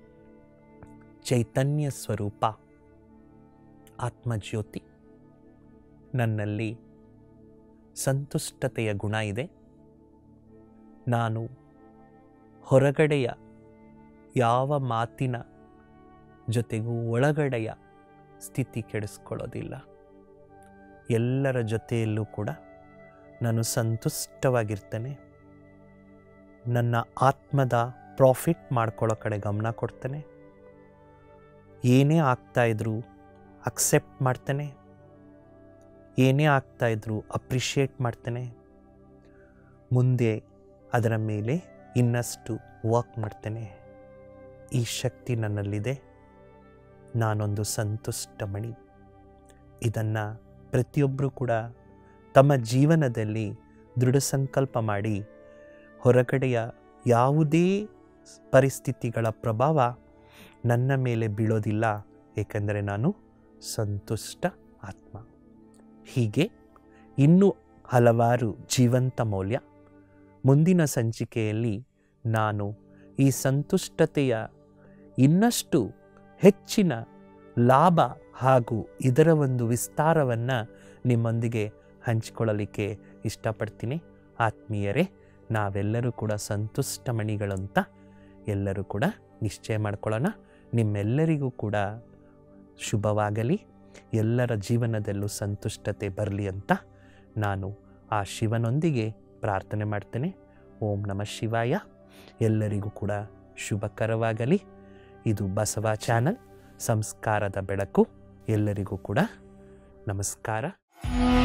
ಚೈತನ್ಯ ಸ್ವರೂಪ, ಆತ್ಮಜ್ಯೋತಿ. ನನ್ನಲ್ಲಿ ಸಂತುಷ್ಟತೆಯ ಗುಣ ಇದೆ. ನಾನು ಹೊರಗಡೆಯ ಯಾವ ಮಾತಿನ ಜೊತೆಗೂ ಒಳಗಡೆಯ ಸ್ಥಿತಿ ಕೆಡಿಸ್ಕೊಳ್ಳೋದಿಲ್ಲ. ಎಲ್ಲರ ಜೊತೆಯಲ್ಲೂ ಕೂಡ ನಾನು ಸಂತುಷ್ಟವಾಗಿರ್ತೇನೆ. ನನ್ನ ಆತ್ಮದ ಪ್ರಾಫಿಟ್ ಮಾಡ್ಕೊಳ್ಳೋ ಕಡೆ ಗಮನ ಕೊಡ್ತೇನೆ. ಏನೇ ಆಗ್ತಾಯಿದ್ರು ಅಕ್ಸೆಪ್ಟ್ ಮಾಡ್ತೇನೆ. ಏನೇ ಆಗ್ತಾಯಿದ್ರು ಅಪ್ರಿಷಿಯೇಟ್ ಮಾಡ್ತೇನೆ. ಮುಂದೆ ಅದರ ಮೇಲೆ ಇನ್ನಷ್ಟು ವರ್ಕ್ ಮಾಡ್ತೇನೆ. ಈ ಶಕ್ತಿ ನನ್ನಲ್ಲಿದೆ. ನಾನೊಂದು ಸಂತುಷ್ಟ ಮಣಿ. ಇದನ್ನು ಪ್ರತಿಯೊಬ್ಬರೂ ಕೂಡ ತಮ್ಮ ಜೀವನದಲ್ಲಿ ದೃಢ ಸಂಕಲ್ಪ ಮಾಡಿ, ಹೊರಗಡೆಯ ಯಾವುದೇ ಪರಿಸ್ಥಿತಿಗಳ ಪ್ರಭಾವ ನನ್ನ ಮೇಲೆ ಬೀಳೋದಿಲ್ಲ, ಏಕೆಂದರೆ ನಾನು ಸಂತುಷ್ಟ ಆತ್ಮ. ಹೀಗೆ ಇನ್ನೂ ಹಲವಾರು ಜೀವಂತ ಮೌಲ್ಯ ಮುಂದಿನ ಸಂಚಿಕೆಯಲ್ಲಿ ನಾನು ಈ ಸಂತುಷ್ಟತೆಯ ಇನ್ನಷ್ಟು ಹೆಚ್ಚಿನ ಲಾಭ ಹಾಗೂ ಇದರ ಒಂದು ವಿಸ್ತಾರವನ್ನು ನಿಮ್ಮೊಂದಿಗೆ ಹಂಚಿಕೊಳ್ಳಲಿಕ್ಕೆ ಇಷ್ಟಪಡ್ತೀನಿ. ಆತ್ಮೀಯರೇ, ನಾವೆಲ್ಲರೂ ಕೂಡ ಸಂತುಷ್ಟ ಮಣಿಗಳಂತ ಎಲ್ಲರೂ ಕೂಡ ನಿಶ್ಚಯ ಮಾಡ್ಕೊಳ್ಳೋಣ. ನಿಮ್ಮೆಲ್ಲರಿಗೂ ಕೂಡ ಶುಭವಾಗಲಿ, ಎಲ್ಲರ ಜೀವನದಲ್ಲೂ ಸಂತುಷ್ಟತೆ ಬರಲಿ ಅಂತ ನಾನು ಆ ಶಿವನೊಂದಿಗೆ ಪ್ರಾರ್ಥನೆ ಮಾಡ್ತೇನೆ. ಓಂ ನಮಃ ಶಿವಾಯ. ಎಲ್ಲರಿಗೂ ಕೂಡ ಶುಭಕರವಾಗಲಿ. ಇದು ಬಸವ ಚಾನಲ್, ಸಂಸ್ಕಾರದ ಬೆಳಕು. ಎಲ್ಲರಿಗೂ ಕೂಡ ನಮಸ್ಕಾರ.